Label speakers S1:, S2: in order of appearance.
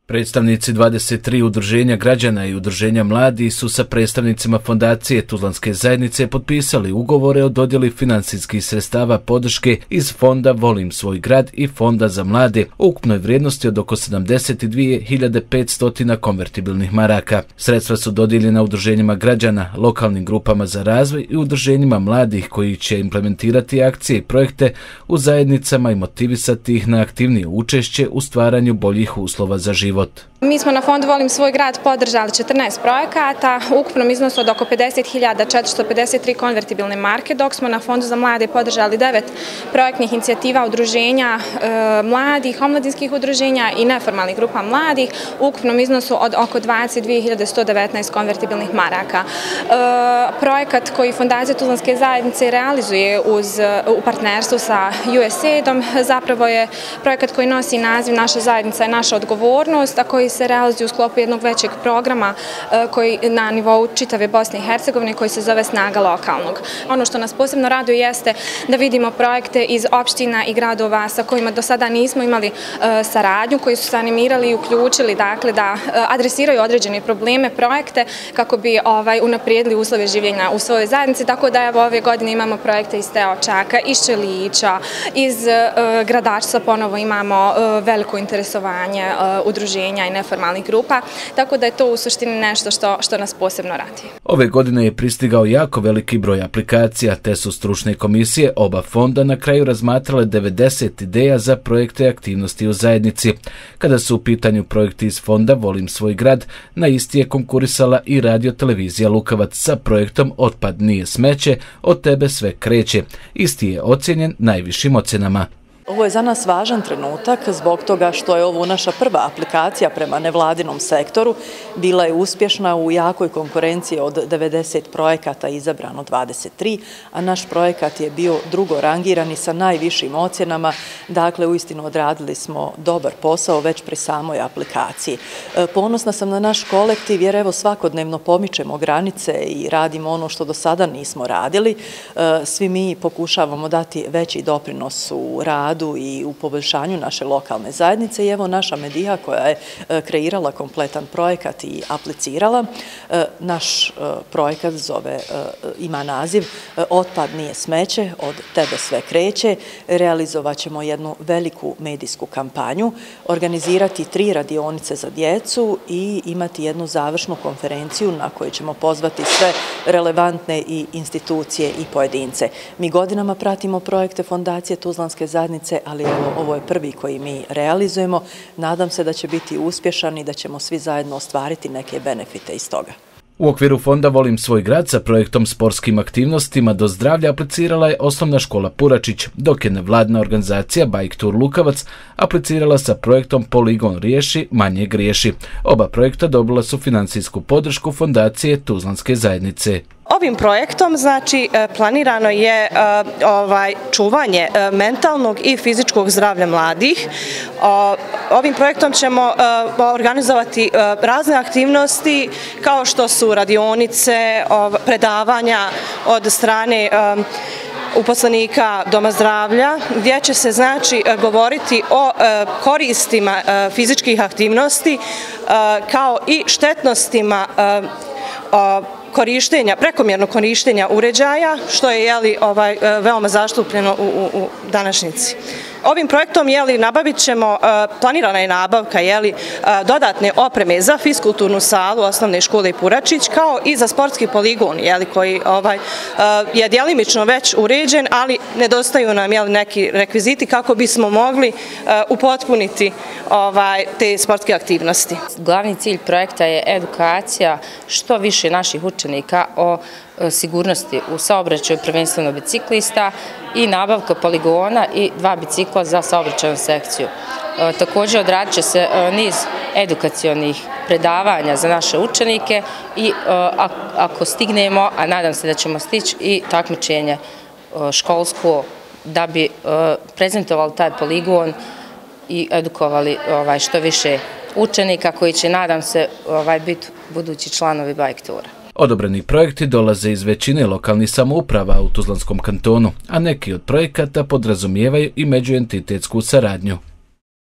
S1: Predstavnici 23 udruženja građana i udruženja mladih su sa predstavnicima Fondacije Tuzlanske zajednice potpisali ugovore o dodjeli financijskih sredstava podrške iz Fonda Volim svoj grad i Fonda za mlade u ukupnoj vrijednosti od oko 72.500 konvertibilnih maraka. Sredstva su dodijeljena udruženjima građana, lokalnim grupama za razvoj i udruženjima mladih koji će implementirati akcije i projekte u zajednicama i motivisati ih na aktivnije učešće u stvaranju boljih uslova za život.
S2: Mi smo na Fondu Volim svoj grad podržali 14 projekata u ukupnom iznosu od oko 50.453 konvertibilne marke, dok smo na Fondu za mlade podržali 9 projektnih inicijativa udruženja mladih, omladinskih udruženja i neformalnih grupa mladih u ukupnom iznosu od oko 22.119 konvertibilnih maraka. Projekat koji Fondacija Tuzlanske zajednice realizuje u partnerstvu sa USAID-om zapravo je projekat koji nosi naziv Naša zajednica je naša odgovornost, a koji se realizuje u sklopu jednog većeg programa koji na nivou čitave Bosne i Hercegovine koji se zove Snaga lokalnog. Ono što nas posebno raduje jeste da vidimo projekte iz opština i gradova sa kojima do sada nismo imali saradnju, koji su se animirali i uključili da adresiraju određene probleme, projekte kako bi unaprijedili uslove življenja u svojoj zajednici, tako da ove godine imamo projekte iz Teočaka, iz Čelića, iz Gradačca ponovo imamo veliko interesovanje udruženja i neformalnih grupa, tako da je to u suštini nešto što nas posebno radi.
S1: Ove godine je pristigao jako veliki broj aplikacija, te su stručne komisije oba fonda na kraju razmatrale 90 ideja za projekte aktivnosti u zajednici. Kada su u pitanju projekti iz Fonda Volim svoj grad, na isti je konkurisala i Radio-televizija Lukavac sa projektom Otpad nije smeće, od tebe sve kreće. Isti je ocijenjen najvišim ocjenama.
S3: Ovo je za nas važan trenutak zbog toga što je ovo naša prva aplikacija prema nevladinom sektoru. Bila je uspješna u jakoj konkurenciji od 90 projekata, izabrano 23, a naš projekat je bio drugo rangirani sa najvišim ocjenama. Dakle, uistinu odradili smo dobar posao već pri samoj aplikaciji. Ponosna sam na naš kolektiv jer evo svakodnevno pomičemo granice i radimo ono što do sada nismo radili. Svi mi pokušavamo dati veći doprinos u radu i u poboljšanju naše lokalne zajednice i evo naša Mediha koja je kreirala kompletan projekat i aplicirala. Naš projekat ima naziv Otpad nije smeće, od tebe sve kreće. Realizovat ćemo jednu veliku medijsku kampanju, organizirati 3 radionice za djecu i imati jednu završnu konferenciju na kojoj ćemo pozvati sve relevantne i institucije i pojedince. Mi godinama pratimo projekte Fondacije Tuzlanske zajednice, ali ovo je prvi koji mi realizujemo. Nadam se da će biti uspješan i da ćemo svi zajedno ostvariti neke benefite iz toga.
S1: U okviru Fonda Volim svoj grad sa projektom sportskim aktivnostima do zdravlja aplicirala je Osnovna škola Puračić, dok je nevladina organizacija Bike Tour Lukavac aplicirala sa projektom Poligon riješi, manje griješi. Oba projekta dobila su financijsku podršku Fondacije Tuzlanske zajednice.
S4: Ovim projektom planirano je čuvanje mentalnog i fizičkog zdravlja mladih. Ovim projektom ćemo organizovati razne aktivnosti kao što su radionice, predavanja od strane uposlenika Doma zdravlja, gdje će se govoriti o koristima fizičkih aktivnosti kao i štetnostima prekomjernog korištenja uređaja, što je veoma zastupljeno u današnjici. Ovim projektom planirana je nabavka dodatne opreme za fiskulturnu salu Osnovne škole Puračić, kao i za sportski poligon koji je djelimično već uređen, ali nedostaju nam neki rekviziti kako bismo mogli upotpuniti te sportske aktivnosti.
S5: Glavni cilj projekta je edukacija što više naših učenika o sigurnosti u saobraćaju, prvenstveno biciklista, i nabavka poligona i 2 bicikla za saobraćajnu sekciju. Također odradit će se niz edukacionih predavanja za naše učenike i ako stignemo, a nadam se da ćemo stići, i takmičenje školsko da bi prezentovali taj poligon i edukovali što više učenika koji će, nadam se, biti budući članovi Bike Toura.
S1: Odobreni projekti dolaze iz većine lokalnih samouprava u Tuzlanskom kantonu, a neki od projekata podrazumijevaju i međuentitetsku saradnju.